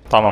Tamam.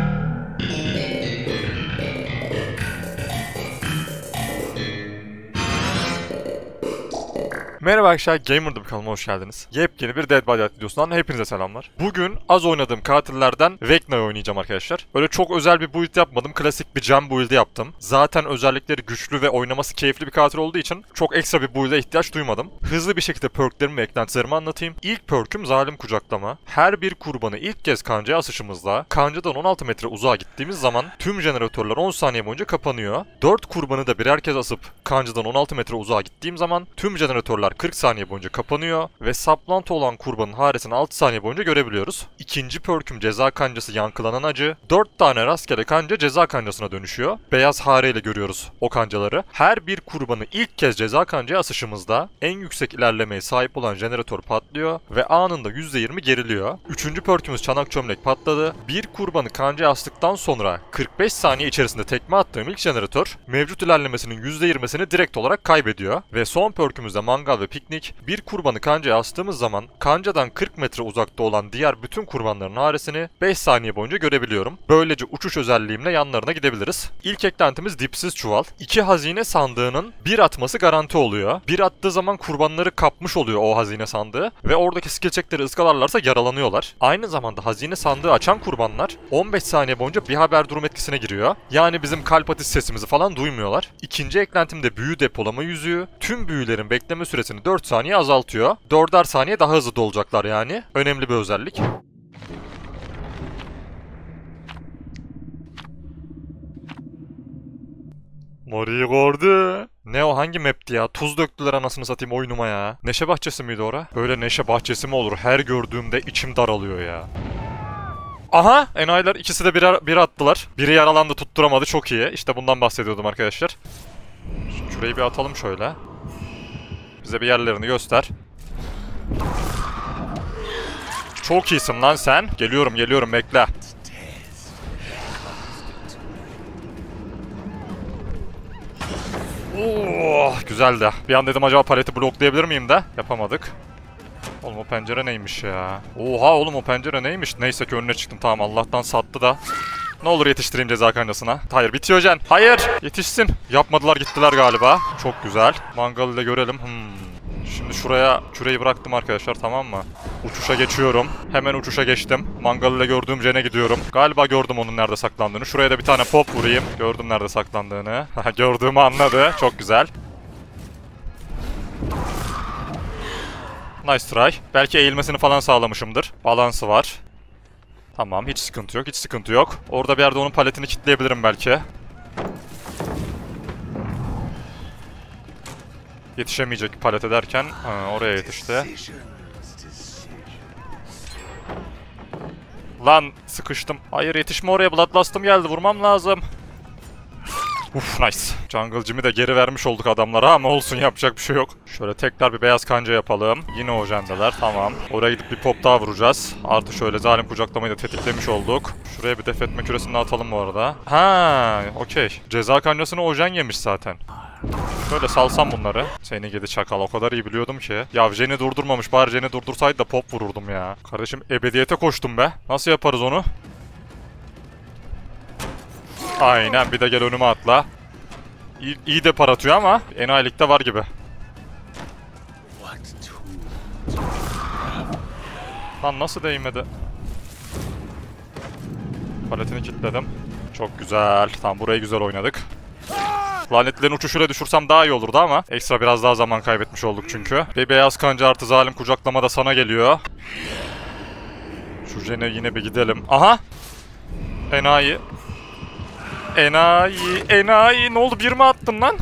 Merhaba arkadaşlar, Gamer'da kanalıma hoş geldiniz. Yepyeni bir Dead by Daylight videosundan hepinize selamlar. Bugün az oynadığım katillerden Vecna'yı oynayacağım arkadaşlar. Böyle çok özel bir build yapmadım, klasik bir gem build'i yaptım. Zaten özellikleri güçlü ve oynaması keyifli bir katil olduğu için çok ekstra bir build'e ihtiyaç duymadım. Hızlı bir şekilde perklerimi ve eklentilerimi anlatayım. İlk perk'üm zalim kucaklama. Her bir kurbanı ilk kez kancaya asışımızda, kancadan 16 metre uzağa gittiğimiz zaman tüm jeneratörler 10 saniye boyunca kapanıyor. 4 kurbanı da birer kez asıp kancadan 16 metre uzağa gittiğim zaman tüm jeneratörler 40 saniye boyunca kapanıyor ve saplantı olan kurbanın haresini 6 saniye boyunca görebiliyoruz. İkinci perk'üm ceza kancası yankılanan acı. 4 tane rastgele kanca ceza kancasına dönüşüyor. Beyaz hareyle görüyoruz o kancaları. Her bir kurbanı ilk kez ceza kancaya asışımızda en yüksek ilerlemeye sahip olan jeneratör patlıyor ve anında %20 geriliyor. Üçüncü perk'ümüz çanak çömlek patladı. Bir kurbanı kancaya astıktan sonra 45 saniye içerisinde tekme attığım ilk jeneratör mevcut ilerlemesinin %20'sini direkt olarak kaybediyor. Ve son perk'ümüzde mangal ve piknik. Bir kurbanı kancaya astığımız zaman kancadan 40 metre uzakta olan diğer bütün kurbanların haresini 5 saniye boyunca görebiliyorum. Böylece uçuş özelliğimle yanlarına gidebiliriz. İlk eklentimiz dipsiz çuval. 2 hazine sandığının bir atması garanti oluyor. Bir attığı zaman kurbanları kapmış oluyor o hazine sandığı ve oradaki skill checkleri ıskalarlarsa yaralanıyorlar. Aynı zamanda hazine sandığı açan kurbanlar 15 saniye boyunca bir haber durum etkisine giriyor. Yani bizim kalp atış sesimizi falan duymuyorlar. İkinci eklentim de büyü depolama yüzüğü. Tüm büyülerin bekleme süresini 4 saniye azaltıyor. 4'er saniye daha hızlı dolacaklar yani. Önemli bir özellik. Mori'yi gördü. Ne o, hangi map'ti ya? Tuz döktüler anasını satayım oyunuma ya. Neşe bahçesi miydi ora? Böyle neşe bahçesi mi olur? Her gördüğümde içim daralıyor ya. Aha! Enayiler ikisi de bir attılar. Biri yaralandı, tutturamadı, çok iyi. İşte bundan bahsediyordum arkadaşlar. Şurayı bir atalım şöyle. Bize bir yerlerini göster. Çok iyisin lan sen. Geliyorum bekle. Oh, güzeldi. Bir an dedim acaba paleti bloklayabilir miyim de yapamadık. Oğlum o pencere neymiş ya? Oha oğlum o pencere neymiş? Neyse ki önüne çıktım, tamam, Allah'tan sattı da. Ne olur yetiştireyim ceza kancasına. Hayır, bitiyor Jen. Hayır, yetişsin. Yapmadılar, gittiler galiba. Çok güzel. Mangalı ile görelim. Şimdi şuraya küreyi bıraktım arkadaşlar, tamam mı? Uçuşa geçiyorum. Hemen uçuşa geçtim. Mangalı ile gördüğüm Jen'e gidiyorum. Galiba gördüm onun nerede saklandığını. Şuraya da bir tane pop vurayım. Gördüm nerede saklandığını. Gördüğümü anladı. Çok güzel. Nice try. Belki eğilmesini falan sağlamışımdır. Balansı var. Tamam, hiç sıkıntı yok, hiç sıkıntı yok. Orada bir yerde onun paletini kilitleyebilirim belki. Yetişemeyecek palet ederken oraya yetişti. Lan sıkıştım. Hayır, yetişme oraya, Bloodlust'ım geldi, vurmam lazım. Uf, nice. Jungle Jim'i de geri vermiş olduk adamlara ama olsun, yapacak bir şey yok. Şöyle tekrar bir beyaz kanca yapalım. Yine o jendeler, tamam. Oraya gidip bir pop daha vuracağız. Artı şöyle zalim kucaklamayı da tetiklemiş olduk. Şuraya bir def etme küresini atalım bu arada. Ha, okey. Ceza kancasını o jen yemiş zaten. Şöyle salsam bunları. Seni gidi çakal, o kadar iyi biliyordum ki. Ya Jen'i durdurmamış, bari Jen'i durdursaydı da pop vururdum ya. Kardeşim ebediyete koştum be. Nasıl yaparız onu? Aynen, bir de gel önüme atla. İyi depar atıyor ama enayilikte var gibi. Lan nasıl değmedi? Paletini kilitledim. Çok güzel. Tamam, burayı güzel oynadık. Lanetlerin uçuşuyla düşürsem daha iyi olurdu ama ekstra biraz daha zaman kaybetmiş olduk çünkü. Bir beyaz kanca artı zalim kucaklama da sana geliyor. Şu Jen'e yine bir gidelim. Aha! Enayi. Enayi. Ne oldu, bir mi attın lan?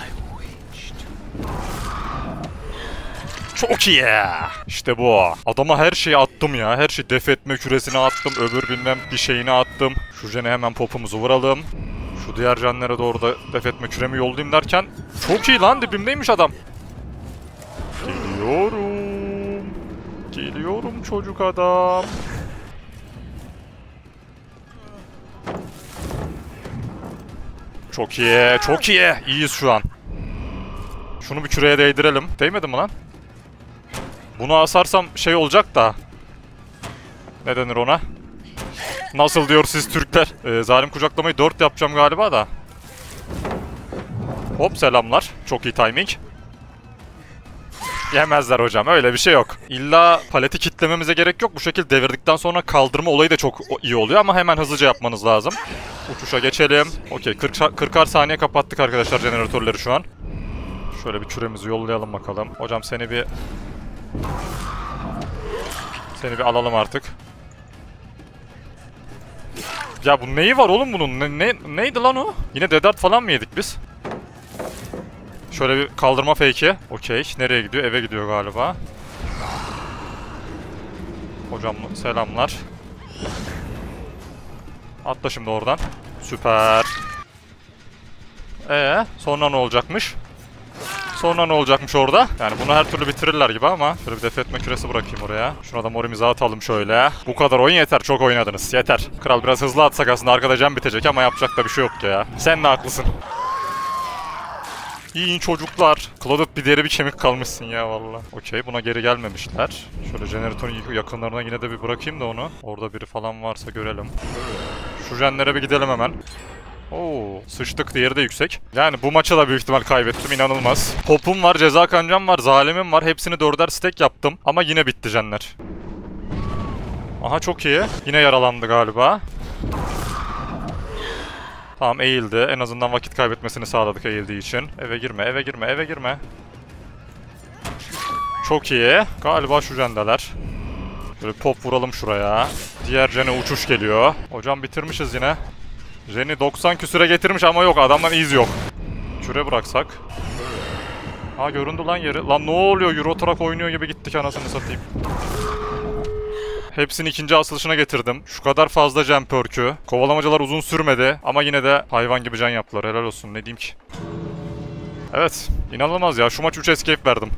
Çok iyi. İşte bu. Adama her şeyi attım ya. Her şeyi, def etme küresine attım. Öbür bilmem bir şeyini attım. Şu Jen'e hemen popumuzu vuralım. Şu diğer jenlere doğru da def etme küremi yollayayım derken. Çok iyi lan, dibimdeymiş adam. Geliyorum çocuk adam. Çok iyi. İyiyiz şu an. Şunu bir küreye değdirelim. Değmedi mi lan? Bunu asarsam şey olacak da. Ne denir ona? Nasıl diyor siz Türkler? Zalim kucaklamayı 4 yapacağım galiba da. Hop selamlar. Çok iyi timing. Yemezler hocam, öyle bir şey yok. İlla paleti kitlememize gerek yok. Bu şekilde devirdikten sonra kaldırma olayı da çok iyi oluyor ama hemen hızlıca yapmanız lazım. Uçuşa geçelim. Okey, 40'ar saniye kapattık arkadaşlar jeneratörleri şu an. Şöyle bir küremizi yollayalım bakalım. Hocam seni bir alalım artık. Ya bu neyi var oğlum bunun? Neydi lan o? Yine dedart falan mı yedik biz? Şöyle bir kaldırma fake'i. Okey. Nereye gidiyor? Eve gidiyor galiba. Hocam selamlar. Atla şimdi oradan. Süper. Sonra ne olacakmış? Sonra ne olacakmış orada? Yani bunu her türlü bitirirler gibi ama şöyle bir def etme küresi bırakayım oraya. Şuna da morimizi atalım şöyle. Bu kadar oyun yeter. Çok oynadınız. Yeter. Kral biraz hızlı atsak aslında arkada can bitecek ama yapacak da bir şey yok ya. Sen de haklısın. İyi çocuklar. Clouded bir deri bir kemik kalmışsın ya valla. Okey, buna geri gelmemişler. Şöyle jeneratörün yakınlarına yine de bir bırakayım da onu. Orada biri falan varsa görelim. Şu jenlere bir gidelim hemen. Oo, sıçtık, diğeri de yüksek. Yani bu maçı da büyük ihtimal kaybettim, inanılmaz. Popum var, ceza kancam var, zalimim var. Hepsini 4'er stack yaptım. Ama yine bitti jenler. Aha çok iyi. Yine yaralandı galiba. Tamam, eğildi. En azından vakit kaybetmesini sağladık eğildiği için. Eve girme, eve girme, eve girme. Çok iyi. Galiba şu jendeler. Böyle pop vuralım şuraya. Diğer jene uçuş geliyor. Hocam bitirmişiz yine. Jen'i 90 küsüre getirmiş ama yok, adamdan iz yok. Küre bıraksak. Ha, göründü lan yeri. Lan ne oluyor? Euro Truck oynuyor gibi gittik anasını satayım. Hepsini ikinci asılışına getirdim. Şu kadar fazla can perk'ü. Kovalamacalar uzun sürmedi ama yine de hayvan gibi can yaptılar. Helal olsun, ne diyeyim ki. Evet, inanılmaz ya. Şu maç 3 escape verdim.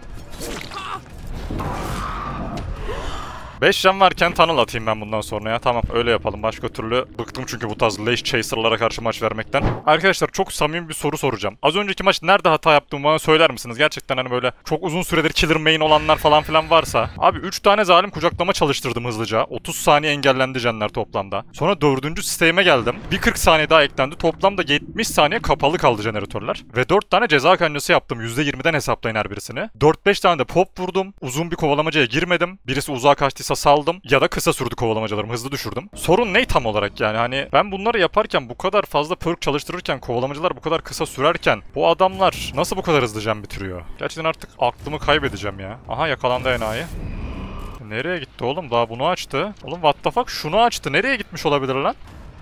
5 can varken tunnel atayım ben bundan sonra ya. Tamam, öyle yapalım. Başka türlü bıktım çünkü bu tarz leş chaser'lara karşı maç vermekten. Arkadaşlar çok samimi bir soru soracağım. Az önceki maç nerede hata yaptığımı bana söyler misiniz? Gerçekten hani böyle çok uzun süredir killer main olanlar falan filan varsa. Abi 3 tane zalim kucaklama çalıştırdım hızlıca. 30 saniye engellendi canlar toplamda. Sonra 4. sisteme geldim. Bir 40 saniye daha eklendi. Toplamda 70 saniye kapalı kaldı jeneratörler. Ve 4 tane ceza kancası yaptım. %20'den hesaplayın her birisini. 4-5 tane de pop vurdum. Uzun bir kovalamacaya girmedim. Birisi uzağa kaçtıysa saldım ya da kısa sürdü kovalamacalarımı, hızlı düşürdüm. Sorun ne tam olarak yani? Hani ben bunları yaparken, bu kadar fazla perk çalıştırırken, kovalamacalar bu kadar kısa sürerken bu adamlar nasıl bu kadar hızlı can bitiriyor? Gerçekten artık aklımı kaybedeceğim ya. Aha, yakalandı enayi. Nereye gitti oğlum? Daha bunu açtı. Oğlum what the fuck? Şunu açtı. Nereye gitmiş olabilir lan?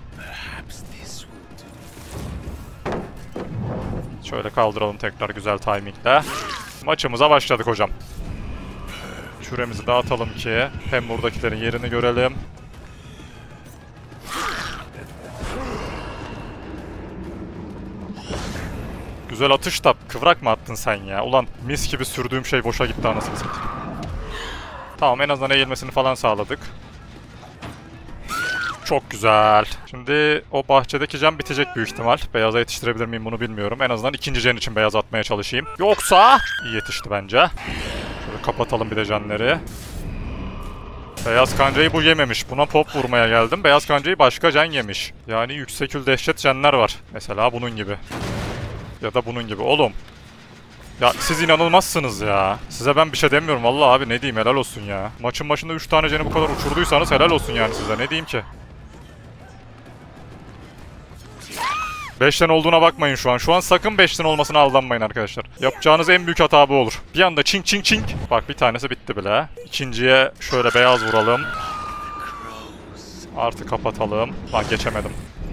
Şöyle kaldıralım tekrar güzel timingle. Maçımıza başladık hocam. Küremizi dağıtalım ki hem buradakilerin yerini görelim. Güzel atış da kıvrak mı attın sen ya? Ulan mis gibi sürdüğüm şey boşa gitti anasını satayım. Tamam, en azından eğilmesini falan sağladık. Çok güzel. Şimdi o bahçedeki can bitecek büyük ihtimal. Beyaza yetiştirebilir miyim bunu bilmiyorum. En azından ikinci can için beyaz atmaya çalışayım. Yoksa iyi yetişti bence. Şöyle kapatalım bir de canları. Beyaz kancayı bu yememiş. Buna pop vurmaya geldim. Beyaz kancayı başka can yemiş. Yani yüksekül dehşet canlar var. Mesela bunun gibi. Ya da bunun gibi. Oğlum. Ya siz inanılmazsınız ya. Size ben bir şey demiyorum. Vallahi abi ne diyeyim, helal olsun ya. Maçın başında 3 tane canı bu kadar uçurduysanız helal olsun yani size. Ne diyeyim ki? 5'ten olduğuna bakmayın şu an. Şu an sakın 5'ten olmasına aldanmayın arkadaşlar. Yapacağınız en büyük hata bu olur. Bir anda çink çink çink. Bak bir tanesi bitti bile. İkinciye şöyle beyaz vuralım. Artı kapatalım. Lan geçemedim.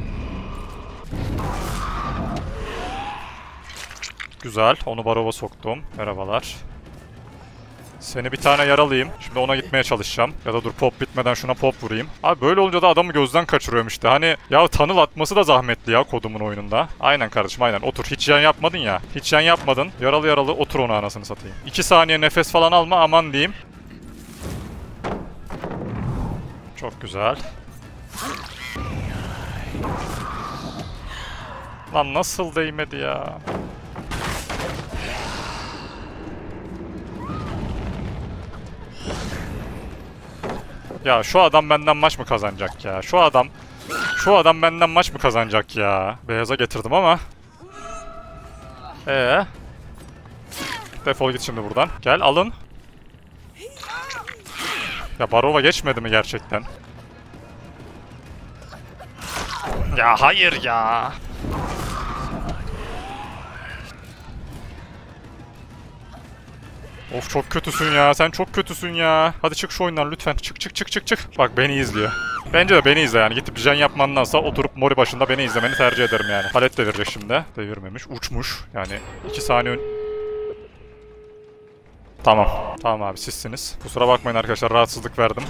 Güzel. Onu barova soktum. Merhabalar. Seni bir tane yaralayayım. Şimdi ona gitmeye çalışacağım. Ya da dur, pop bitmeden şuna pop vurayım. Abi böyle olunca da adamı gözden kaçırıyorum işte. Hani ya tunnel atması da zahmetli ya kodumun oyununda. Aynen kardeşim, aynen. Otur. Hiç yan yapmadın ya. Hiç yan yapmadın. Yaralı yaralı otur ona anasını satayım. 2 saniye nefes falan alma, aman diyeyim. Çok güzel. Lan nasıl değmedi ya? Ya şu adam benden maç mı kazanacak ya? Şu adam benden maç mı kazanacak ya? Beyaza getirdim ama. Defol git şimdi buradan. Gel alın. Ya Barova geçmedi mi gerçekten? Ya hayır ya. Of çok kötüsün ya. Sen çok kötüsün ya. Hadi çık şu oyundan lütfen. Çık. Bak beni izliyor. Bence de beni izle yani. Gidip jen yapmandansa oturup mori başında beni izlemeni tercih ederim yani. Palet devirecek şimdi. Devirmemiş. Uçmuş. Yani 2 saniye Tamam. Tamam abi sizsiniz. Kusura bakmayın arkadaşlar rahatsızlık verdim.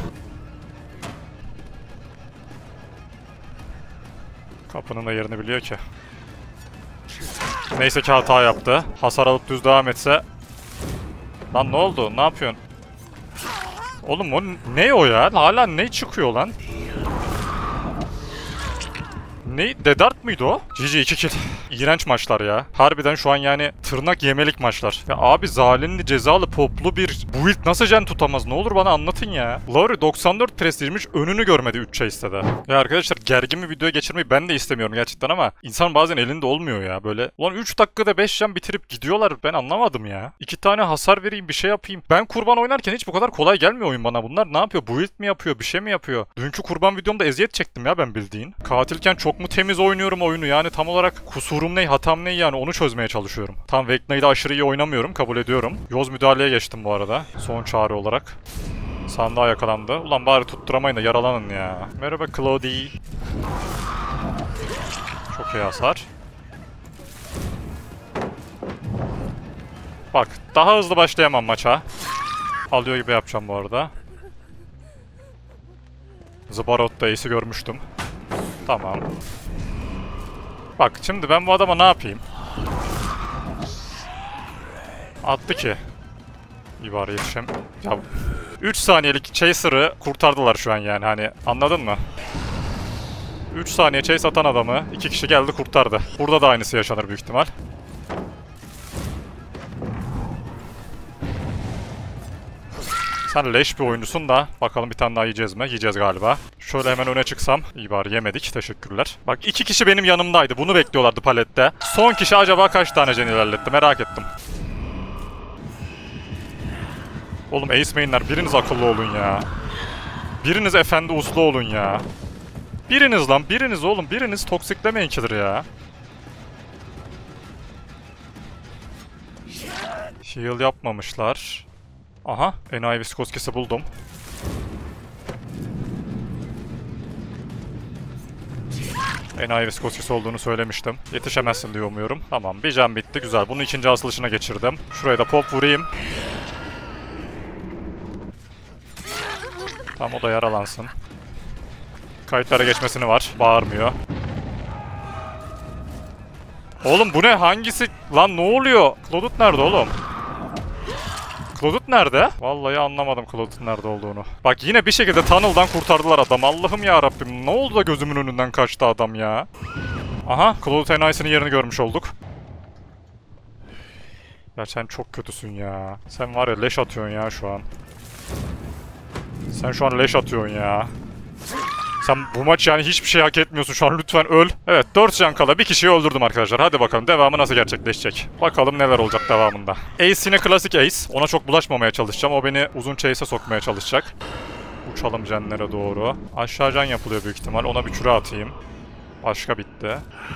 Kapının da yerini biliyor ki. Neyse ki hata yaptı. Hasar alıp düz devam etse. Lan ne oldu? Ne yapıyorsun? Oğlum o ne o ya? Hala ne çıkıyor lan? Ne? Dedart mıydı o? GG 2 kill. İğrenç maçlar ya. Harbiden şu an yani tırnak yemelik maçlar. Ya abi zalimli cezalı poplu bir build nasıl jen tutamaz? Ne olur bana anlatın ya. Lowry 94 prestijmiş önünü görmedi 3 chase'de de. Ya arkadaşlar gergin bir videoya geçirmeyi ben de istemiyorum gerçekten ama insan bazen elinde olmuyor ya böyle. Ulan 3 dakikada 5 jen bitirip gidiyorlar ben anlamadım ya. 2 tane hasar vereyim bir şey yapayım. Ben kurban oynarken hiç bu kadar kolay gelmiyor oyun bana. Bunlar ne yapıyor? Build mi yapıyor? Bir şey mi yapıyor? Dünkü kurban videomda eziyet çektim ya ben bildiğin. Katilken çok mu temiz oynuyorum oyunu yani tam olarak kusurum ne hatam ne yani onu çözmeye çalışıyorum. Tam Vecna'yı da aşırı iyi oynamıyorum kabul ediyorum. Yoz müdahaleye geçtim bu arada son çağrı olarak. Sandığa yakalandı. Ulan bari tutturamayın da yaralanın ya. Merhaba Claudie. Çok iyi hasar. Bak daha hızlı başlayamam maça. Alıyor gibi yapacağım bu arada. Zbarot'ta ace'i görmüştüm. Tamam. Bak şimdi ben bu adama ne yapayım? Attı ki. İyi bari yetişem. Ya 3 saniyelik chaser'ı kurtardılar şu an yani hani anladın mı? 3 saniye chase atan adamı 2 kişi geldi kurtardı. Burada da aynısı yaşanır büyük ihtimal. Sen leş bir oyuncusun da bakalım bir tane daha yiyeceğiz mi? Yiyeceğiz galiba. Şöyle hemen öne çıksam. İyi bari yemedik. Teşekkürler. Bak 2 kişi benim yanımdaydı. Bunu bekliyorlardı palette. Son kişi acaba kaç tane can ilerletti? Merak ettim. Oğlum ace main'ler biriniz akıllı olun ya. Biriniz efendi uslu olun ya. Biriniz lan biriniz oğlum. Biriniz toksiklemeyin kidir ya. Heal yapmamışlar. Aha, enayi viskoskesi buldum. Enayi viskoskesi olduğunu söylemiştim. Yetişemezsin diye umuyorum. Tamam, bir can bitti. Güzel. Bunu ikinci asılışına geçirdim. Şuraya da pop vurayım. Tamam, o da yaralansın. Kayıtlara geçmesini var. Bağırmıyor. Oğlum bu ne? Hangisi? Lan ne oluyor? Claudette nerede oğlum? Claudette nerede? Vallahi anlamadım Claudette'in nerede olduğunu. Bak yine bir şekilde tunnel'dan kurtardılar adam. Allah'ım ya Rabbim. Ne oldu da gözümün önünden kaçtı adam ya? Aha, Claudette enayisinin yerini görmüş olduk. Ya sen çok kötüsün ya. Sen var ya leş atıyorsun ya şu an. Sen şu an leş atıyorsun ya. Sen bu maç yani hiçbir şey hak etmiyorsun şu an lütfen öl. Evet 4 can kala bir kişiyi öldürdüm arkadaşlar. Hadi bakalım devamı nasıl gerçekleşecek. Bakalım neler olacak devamında. Ace yine klasik Ace. Ona çok bulaşmamaya çalışacağım. O beni uzun chase'e sokmaya çalışacak. Uçalım canlara doğru. Aşağı can yapılıyor büyük ihtimal. Ona bir küre atayım. Başka bitti.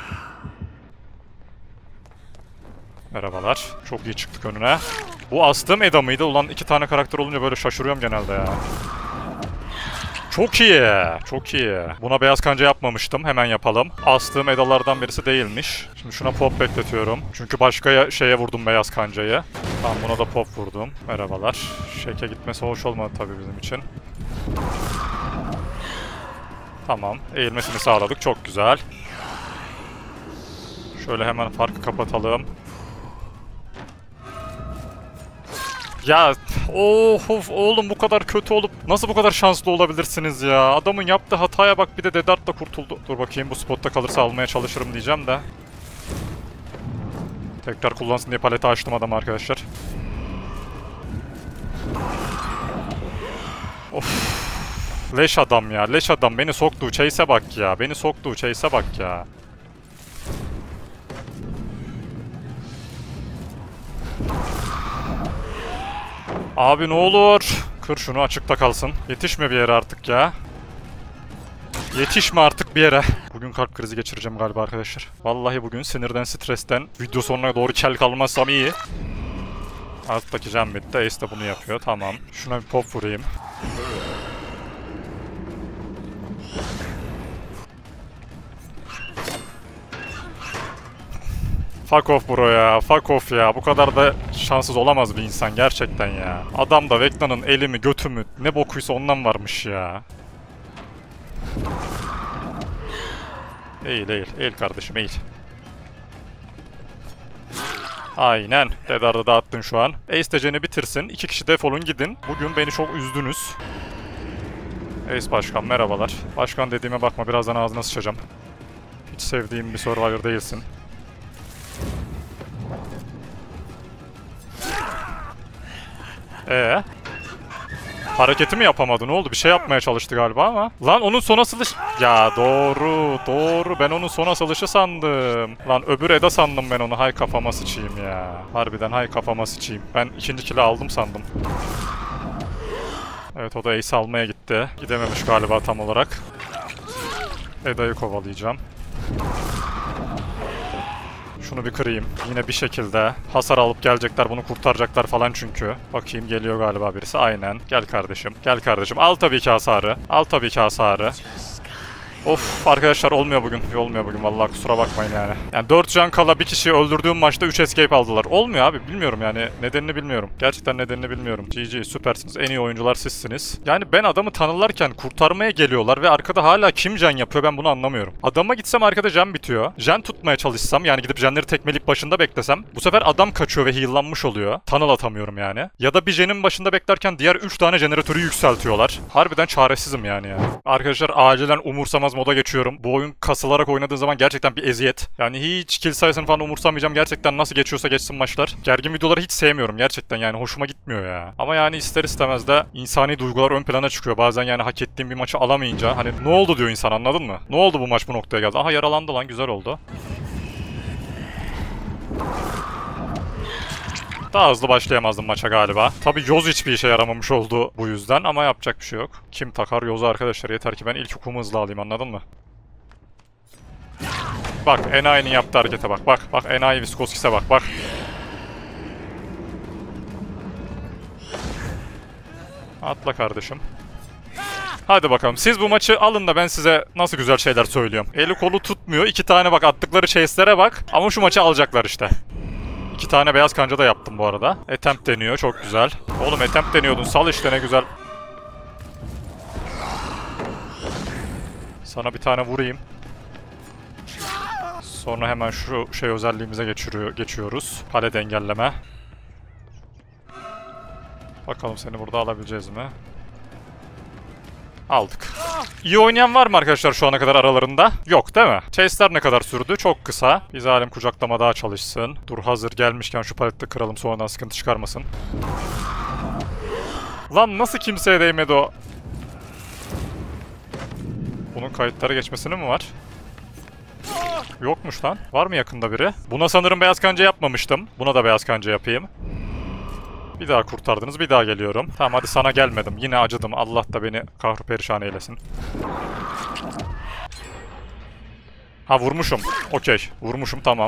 Merhabalar. Çok iyi çıktık önüne. Bu astığım Eda mıydı? Ulan 2 tane karakter olunca böyle şaşırıyorum genelde ya. Çok iyi. Çok iyi. Buna beyaz kanca yapmamıştım. Hemen yapalım. Astığım edalardan birisi değilmiş. Şimdi şuna pop bekletiyorum. Çünkü başka şeye vurdum beyaz kancayı. Tamam buna da pop vurdum. Merhabalar. Shake'e gitmesi hoş olmadı tabii bizim için. Tamam. Eğilmesini sağladık. Çok güzel. Şöyle hemen farkı kapatalım. Ya of oğlum bu kadar kötü olup nasıl bu kadar şanslı olabilirsiniz ya? Adamın yaptığı hataya bak bir de Dedart'la kurtuldu. Dur bakayım bu spotta kalırsa almaya çalışırım diyeceğim de. Tekrar kullansın diye paleti açtım adam arkadaşlar. Of. Leş adam ya. Leş adam. Beni soktuğu chase'e bak ya. Beni soktuğu chase'e bak ya. Abi ne olur. Kır şunu, açıkta kalsın. Yetişme bir yere artık ya. Yetişme artık bir yere. Bugün kalp krizi geçireceğim galiba arkadaşlar. Vallahi bugün sinirden, stresten video sonuna doğru kel kalmazsam iyi. Alttaki Jambit'te Ace de bunu yapıyor. Tamam. Şuna bir pop vurayım. Fuck off bro ya. Fuck off ya. Bu kadar da şanssız olamaz bir insan gerçekten ya. Adam da Vecna'nın elimi, götümü ne bokuysa ondan varmış ya. Eğil eğil. Eğil kardeşim eğil. Aynen. Dedar'da dağıttın şu an. Ace de Jen'i bitirsin. 2 kişi defolun gidin. Bugün beni çok üzdünüz. Ace başkan merhabalar. Başkan dediğime bakma, birazdan ağzına sıçacağım. Hiç sevdiğim bir Survivor değilsin. Hareketi mi yapamadı? Ne oldu? Bir şey yapmaya çalıştı galiba ama. Lan onun son asılış... Ya doğru, doğru. Ben onun son asılışı sandım. Lan öbür Eda sandım ben onu. Hay kafama sıçayım ya. Harbiden hay kafama sıçayım. Ben ikinci kill'i aldım sandım. Evet, o da Ace almaya gitti. Gidememiş galiba tam olarak. Eda'yı kovalayacağım. Şunu bir kırayım. Yine bir şekilde hasar alıp gelecekler, bunu kurtaracaklar falan çünkü. Bakayım, geliyor galiba birisi. Aynen. Gel kardeşim. Gel kardeşim. Al tabii ki hasarı. Al tabii ki hasarı. Of arkadaşlar, olmuyor bugün. Olmuyor bugün vallahi, kusura bakmayın yani. Yani 4 can kala bir kişiyi öldürdüğüm maçta 3 escape aldılar. Olmuyor abi, bilmiyorum yani. Nedenini bilmiyorum. Gerçekten nedenini bilmiyorum. GG, süpersiniz. En iyi oyuncular sizsiniz. Yani ben adamı tanırlarken kurtarmaya geliyorlar ve arkada hala kim can yapıyor, ben bunu anlamıyorum. Adama gitsem arkada can bitiyor. Can tutmaya çalışsam, yani gidip janları tekmeleyip başında beklesem, bu sefer adam kaçıyor ve heal'lanmış oluyor. Tunnel atamıyorum yani. Ya da bir jenin başında beklerken diğer 3 tane jeneratörü yükseltiyorlar. Harbiden çaresizim yani ya. Arkadaşlar acilen umursamaz moda geçiyorum. Bu oyun kasılarak oynadığın zaman gerçekten bir eziyet. Yani hiç kill sayısını falan umursamayacağım. Gerçekten nasıl geçiyorsa geçsin maçlar. Gergin videoları hiç sevmiyorum gerçekten, yani hoşuma gitmiyor ya. Ama yani ister istemez de insani duygular ön plana çıkıyor. Bazen yani hak ettiğim bir maçı alamayınca hani ne oldu diyor insan, anladın mı? Ne oldu bu maç bu noktaya geldi? Aha, yaralandı lan, güzel oldu. Daha hızlı başlayamazdım maça galiba. Tabi Yoz hiçbir işe yaramamış oldu bu yüzden ama yapacak bir şey yok. Kim takar Yoz'u arkadaşlar, yeter ki ben ilk hukumu hızlı alayım, anladın mı? Bak Enayi'nin yaptığı harekete bak, bak Enayi Viskoskis'e bak. Atla kardeşim. Hadi bakalım, siz bu maçı alın da ben size nasıl güzel şeyler söylüyorum. Eli kolu tutmuyor, 2 tane bak attıkları chase'lere bak ama şu maçı alacaklar işte. 2 tane beyaz kanca da yaptım bu arada. Attempt deniyor, çok güzel. Oğlum attempt deniyordun, sal işte, ne güzel. Sana bir tane vurayım. Sonra hemen şu şey özelliğimize geçiyoruz. Palet engelleme. Bakalım seni burada alabileceğiz mi? Aldık. İyi oynayan var mı arkadaşlar şu ana kadar aralarında? Yok değil mi? Chase'ler ne kadar sürdü? Çok kısa. Bir zalim kucaklama daha çalışsın. Dur, hazır gelmişken şu palette kıralım, sonradan sıkıntı çıkarmasın. Lan nasıl kimseye değmedi o? Bunun kayıtlara geçmesini mi var? Yokmuş lan. Var mı yakında biri? Buna sanırım beyaz kanca yapmamıştım. Buna da beyaz kanca yapayım. Bir daha kurtardınız, bir daha geliyorum. Tamam hadi, sana gelmedim. Yine acıdım. Allah da beni kahru perişan eylesin. Ha, vurmuşum. Okey. Vurmuşum, tamam.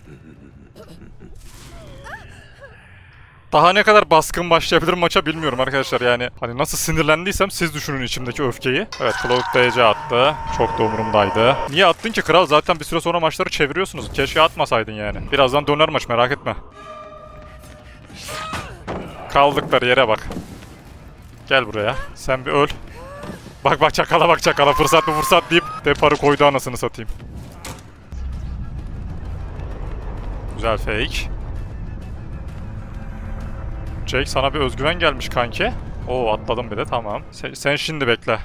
Daha ne kadar baskın başlayabilirim maça bilmiyorum arkadaşlar yani. Hani nasıl sinirlendiysem siz düşünün içimdeki öfkeyi. Evet, Cloud DC attı. Çok da umurumdaydı. Niye attın ki kral? Zaten bir süre sonra maçları çeviriyorsunuz. Keşke atmasaydın yani. Birazdan döner maç, merak etme. Kaldıkları yere bak. Gel buraya. Sen bir öl. Bak çakala, bak çakala. Fırsat mı fırsat deyip deparı koydu, anasını satayım. Güzel fake. Jake, sana bir özgüven gelmiş kanki. Oo, atladım bir de, tamam. Sen şimdi bekle.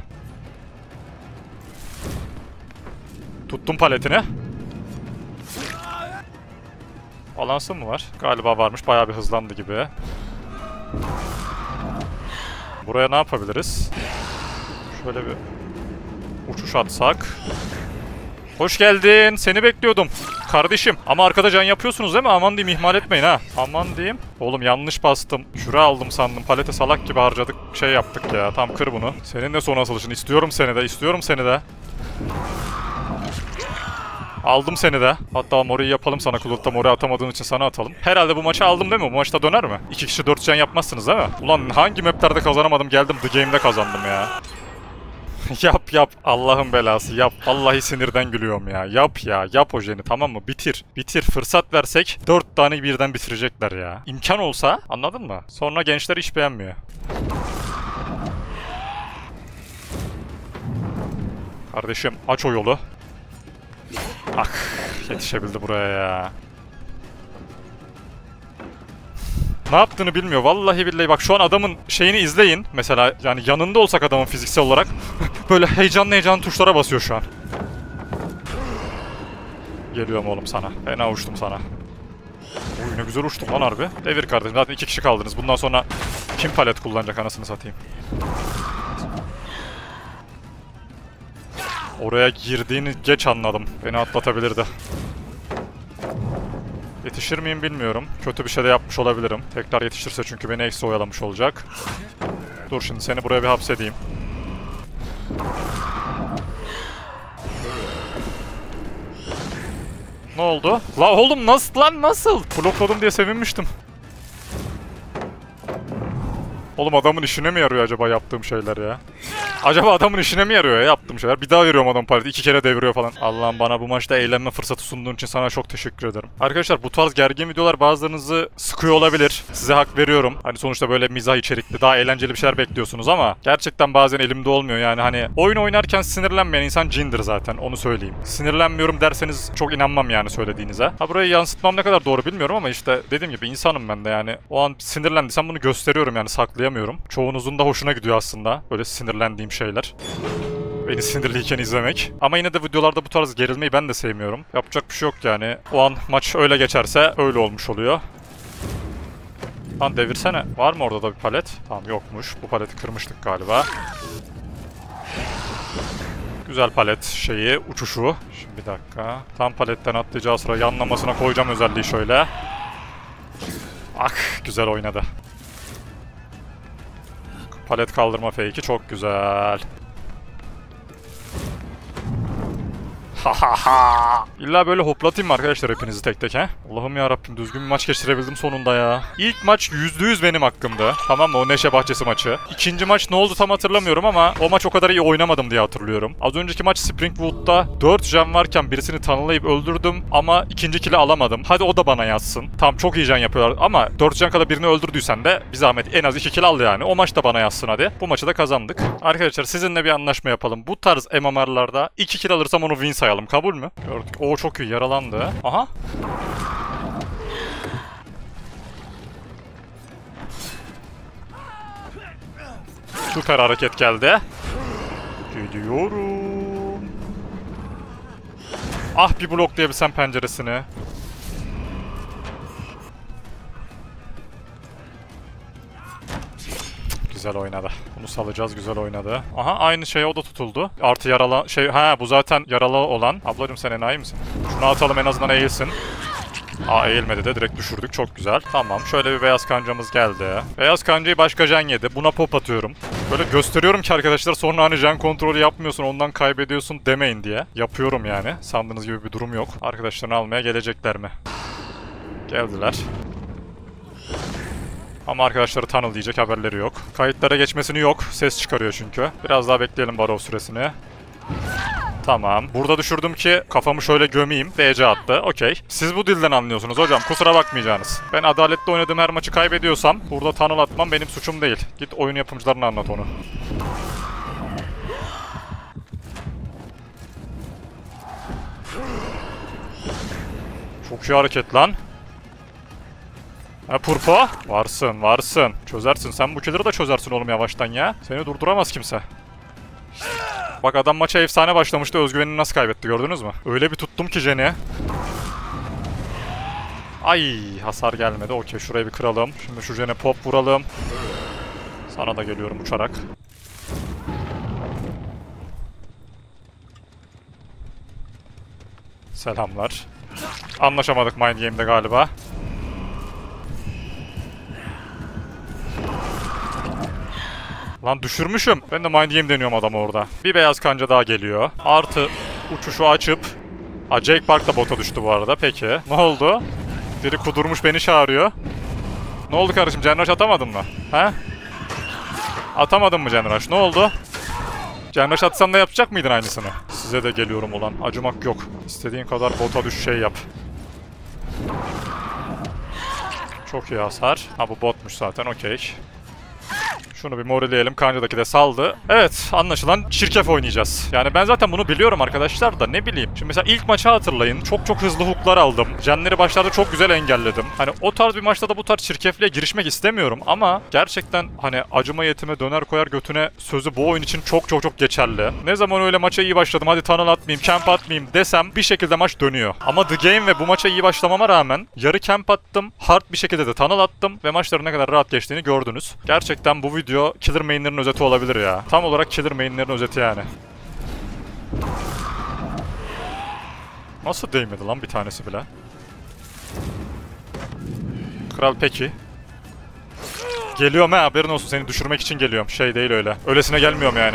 Tuttum paletini. Balansın mı var? Galiba varmış. Bayağı bir hızlandı gibi. Buraya ne yapabiliriz? Şöyle bir uçuş atsak. Hoş geldin. Seni bekliyordum. Kardeşim. Ama arkada can yapıyorsunuz değil mi? Aman diyeyim, ihmal etmeyin ha. Aman diyeyim. Oğlum yanlış bastım. Küre aldım sandım. Palete salak gibi harcadık. Şey yaptık ya. Tam kır bunu. Senin de son asılışın. İstiyorum seni de. İstiyorum seni de. Aldım seni de. Hatta Mori'yi yapalım sana. Kulutta Mori atamadığın için sana atalım. Herhalde bu maçı aldım değil mi? Bu maçta döner mi? 2 kişi 4 can yapmazsınız değil mi? Ulan hangi maplerde kazanamadım, geldim The Game'de kazandım ya. Yap. Allah'ın belası yap. Vallahi sinirden gülüyorum ya. Yap ya. Yap o jeni, tamam mı? Bitir. Bitir. Fırsat versek 4 tane birden bitirecekler ya. İmkan olsa, anladın mı? Sonra gençler iş beğenmiyor. Kardeşim aç o yolu. Ah, yetişebildi buraya ya. Ne yaptığını bilmiyor. Vallahi billahi bak, şu an adamın şeyini izleyin. Mesela yani yanında olsak adamın fiziksel olarak böyle heyecanlı tuşlara basıyor şu an. Geliyorum oğlum sana. Fena uçtum sana. Oy ne güzel uçtum lan harbi. Devir kardeşim. Zaten 2 kişi kaldınız. Bundan sonra kim palet kullanacak anasını satayım. Oraya girdiğini geç anladım. Beni atlatabilirdi. Yetişir miyim bilmiyorum. Kötü bir şey de yapmış olabilirim. Tekrar yetişirse çünkü beni eksi oyalamış olacak. Dur şimdi seni buraya bir hapsedeyim. Ne oldu? La oğlum nasıl lan, nasıl? Blokladım diye sevinmiştim. Oğlum adamın işine mi yarıyor acaba yaptığım şeyler ya? Acaba adamın işine mi yarıyor ya yaptığım şeyler? Bir daha veriyorum adam paleti. 2 kere deviriyor falan. Allah'ım bana bu maçta eğlenme fırsatı sunduğun için sana çok teşekkür ederim. Arkadaşlar bu tarz gergin videolar bazılarınızı sıkıyor olabilir. Size hak veriyorum. Hani sonuçta böyle mizah içerikli, daha eğlenceli bir şeyler bekliyorsunuz ama gerçekten bazen elimde olmuyor yani. Hani oyun oynarken sinirlenmeyen insan cindir zaten, onu söyleyeyim. Sinirlenmiyorum derseniz çok inanmam yani söylediğinize. Ha burayı yansıtmam ne kadar doğru bilmiyorum ama işte dediğim gibi insanım ben de yani. O an sinirlendiysem bunu gösteriyorum yani, saklayamıyorum. Çoğunuzun da hoşuna gidiyor aslında böyle sinirlendiğim şeyler. Beni sinirliyken izlemek. Ama yine de videolarda bu tarz gerilmeyi ben de sevmiyorum. Yapacak bir şey yok yani. O an maç öyle geçerse öyle olmuş oluyor. Lan devirsene. Var mı orada da bir palet? Tamam yokmuş. Bu paleti kırmıştık galiba. Güzel palet şeyi, uçuşu. Şimdi bir dakika. Tam paletten atlayacağı sıra yanlamasına koyacağım özelliği şöyle. Ah güzel oynadı. Palet kaldırma fake'i çok güzel. Hahaha. İlla böyle hoplatayım mı arkadaşlar hepinizi tek tek he? Allah'ım yarabbim, düzgün bir maç geçirebildim sonunda ya. İlk maç %100 benim hakkımdı. Tamam mı, o Neşe Bahçesi maçı. İkinci maç ne oldu tam hatırlamıyorum ama o maç o kadar iyi oynamadım diye hatırlıyorum. Az önceki maç Springwood'da 4 can varken birisini tanılayıp öldürdüm ama ikinci kill'i alamadım. Hadi o da bana yazsın. Tamam çok iyi can yapıyorlar ama 4 can kadar birini öldürdüysen de bir zahmet en az 2 kill al yani. O maç da bana yazsın hadi. Bu maçı da kazandık. Arkadaşlar sizinle bir anlaşma yapalım. Bu tarz MMR'larda 2 kill alırsam onu win sayalım. Kabul mü? Gördük. Oo çok iyi, yaralandı. Aha. Süper hareket geldi. Gidiyorum. Ah bir bloklayabilsem penceresini. Güzel oynadı. Bunu salacağız, güzel oynadı. Aha aynı şey o da tutuldu. Artı yaralı şey, ha bu zaten yaralı olan. Ablacım sen enayi misin? Şunu atalım en azından eğilsin. Aa eğilmedi de direkt düşürdük, çok güzel. Tamam şöyle bir beyaz kancamız geldi. Beyaz kancayı başka can yedi. Buna pop atıyorum. Böyle gösteriyorum ki arkadaşlar sonra hani can kontrolü yapmıyorsun ondan kaybediyorsun demeyin diye. Yapıyorum yani. Sandığınız gibi bir durum yok. Arkadaşlarını almaya gelecekler mi? Geldiler. Ama arkadaşları tunnel diyecek haberleri yok. Kayıtlara geçmesini yok. Ses çıkarıyor çünkü. Biraz daha bekleyelim barov süresini. Tamam. Burada düşürdüm ki kafamı şöyle gömeyim. DC attı. Okey. Siz bu dilden anlıyorsunuz hocam. Kusura bakmayacaksınız. Ben adaletli oynadığım her maçı kaybediyorsam burada tunnel atmam benim suçum değil. Git oyun yapımcılarına anlat onu. Çok iyi hareket lan. Ha Purpo. Varsın varsın. Çözersin. Sen bu killer'ı da çözersin oğlum yavaştan ya. Seni durduramaz kimse. Bak adam maça efsane başlamıştı. Özgüvenini nasıl kaybetti gördünüz mü? Öyle bir tuttum ki Jen'i. Ay hasar gelmedi. Okey şurayı bir kıralım. Şimdi şu Jen'e pop vuralım. Sana da geliyorum uçarak. Selamlar. Anlaşamadık Mind Game'de galiba. Lan düşürmüşüm. Ben de Mind Game deniyorum adamı orada. Bir beyaz kanca daha geliyor. Artı uçuşu açıp... Jake Park da bota düştü bu arada. Peki. Ne oldu? Biri kudurmuş beni çağırıyor. Ne oldu kardeşim? Genrush atamadın mı? He? Atamadın mı Genrush? Ne oldu? Genrush atsan da yapacak mıydın aynısını? Size de geliyorum ulan. Acımak yok. İstediğin kadar bota düş şey yap. Çok iyi hasar. Ha bu botmuş zaten, okey. Şunu bir moreleyelim. Kanca'daki de saldı. Evet, anlaşılan çirkef oynayacağız. Yani ben zaten bunu biliyorum arkadaşlar da ne bileyim. Şimdi mesela ilk maçı hatırlayın. Çok hızlı hooklar aldım. Jenleri başlarda çok güzel engelledim. Hani o tarz bir maçta da bu tarz çirkefliğe girişmek istemiyorum ama gerçekten hani acıma yetime döner koyar götüne sözü bu oyun için çok geçerli. Ne zaman öyle maça iyi başladım, hadi tunnel atmayayım, camp atmayayım desem bir şekilde maç dönüyor. Ama The Game ve bu maça iyi başlamama rağmen yarı camp attım, hard bir şekilde de tunnel attım ve maçların ne kadar rahat geçtiğini gördünüz. Gerçekten bu video Killer Main'lerin özeti olabilir ya. Tam olarak Killer Main'lerin özeti yani. Nasıl değmedi lan bir tanesi bile? Kral peki. Geliyorum ha, haberin olsun, seni düşürmek için geliyorum. Şey değil öyle. Öylesine gelmiyorum yani.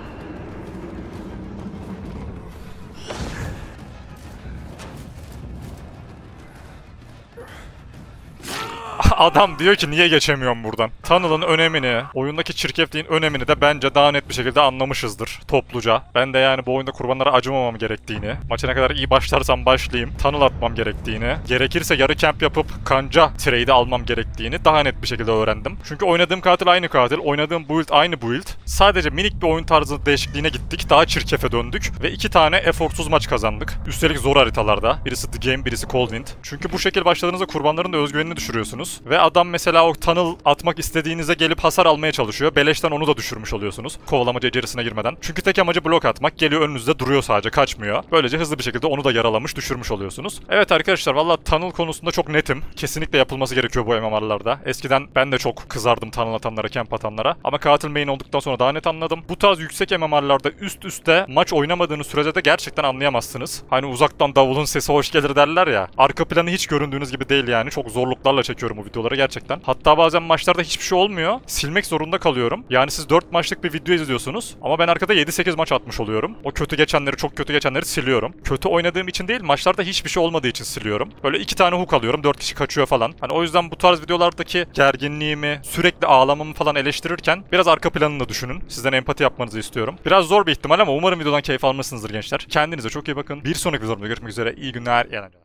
Adam diyor ki niye geçemiyorum buradan? Tunnel'ın önemini, oyundaki çirkefliğin önemini de bence daha net bir şekilde anlamışızdır topluca. Ben de yani bu oyunda kurbanlara acımamam gerektiğini, maça ne kadar iyi başlarsam başlayayım, tunnel atmam gerektiğini, gerekirse yarı camp yapıp kanca trade'i almam gerektiğini daha net bir şekilde öğrendim. Çünkü oynadığım katil aynı katil, oynadığım build aynı build. Sadece minik bir oyun tarzı değişikliğine gittik, daha çirkefe döndük ve 2 tane eforsuz maç kazandık. Üstelik zor haritalarda. Birisi The Game, birisi Cold Wind. Çünkü bu şekil başladığınızda kurbanların da özgüvenini düşürüyorsunuz. Ve adam mesela o tunnel atmak istediğinizde gelip hasar almaya çalışıyor. Beleşten onu da düşürmüş oluyorsunuz. Kovalamacı içerisine girmeden. Çünkü tek amacı blok atmak. Geliyor önünüzde duruyor sadece, kaçmıyor. Böylece hızlı bir şekilde onu da yaralamış, düşürmüş oluyorsunuz. Evet arkadaşlar, valla tunnel konusunda çok netim. Kesinlikle yapılması gerekiyor bu MMR'larda. Eskiden ben de çok kızardım tunnel atanlara, camp atanlara. Ama katil main olduktan sonra daha net anladım. Bu tarz yüksek MMR'larda üst üste maç oynamadığınız sürece de gerçekten anlayamazsınız. Hani uzaktan davulun sesi hoş gelir derler ya. Arka planı hiç göründüğünüz gibi değil yani. Çok zorluklarla çekiyorum bu videoları gerçekten. Hatta bazen maçlarda hiçbir şey olmuyor. Silmek zorunda kalıyorum. Yani siz 4 maçlık bir video izliyorsunuz ama ben arkada 7-8 maç atmış oluyorum. O kötü geçenleri, çok kötü geçenleri siliyorum. Kötü oynadığım için değil, maçlarda hiçbir şey olmadığı için siliyorum. Böyle 2 tane hook alıyorum, 4 kişi kaçıyor falan. Hani o yüzden bu tarz videolardaki gerginliğimi, sürekli ağlamamı falan eleştirirken biraz arka planını da düşünün. Sizden empati yapmanızı istiyorum. Biraz zor bir ihtimal ama umarım videodan keyif almışsınızdır gençler. Kendinize çok iyi bakın. Bir sonraki videomda görüşmek üzere. İyi günler, iyi eğlenceler.